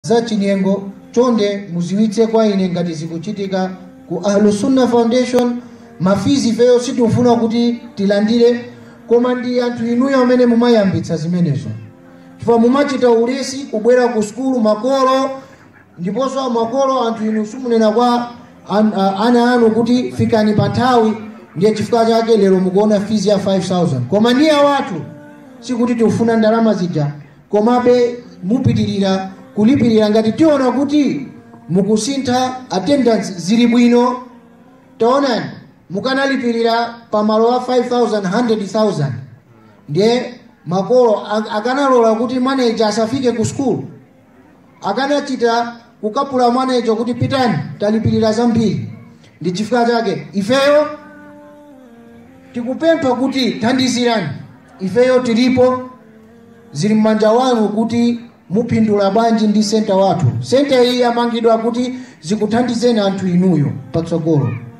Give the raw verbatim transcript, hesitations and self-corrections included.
za chinyengo chonde muziwitse kwa ine ngati zikuchitika ku Ahlus Sunnah Foundation. Mafizi feyo sitifuna kuti tilandire, koma ndi anthu inuyo amene mumayambitsa zimenezo. Chifukwa mumachita ulesi kubwera ku skulu makolo, ndiponso makolo anthu inu simunena kwa an, uh, ana anu kuti fikani pa nthawi, ndiye chifukwa chake lero mukuona fizi ya five thousand. Koma ndiye watu sikuti tifuna ndalama zija, komabe mupitirira kulipirira ngati tiona kuti mukusintha attendance zili bwino. Taonani mukanalipirira pamalo a five thousand one hundred thousand, ndiye makolo akanalola kuti manager asafike ku school, akanachita kukapula manager kuti pitani talipirira zambiri. Ndi chifukwa chake ifeyo tikupempha kuti thandizirani, ifeyo tilipo, zili mmanja wanu kuti mupindula bwanji ndi center wathu. Center iyi yamangidwa kuti zikuthandizeni anthu inuyo patsogolo.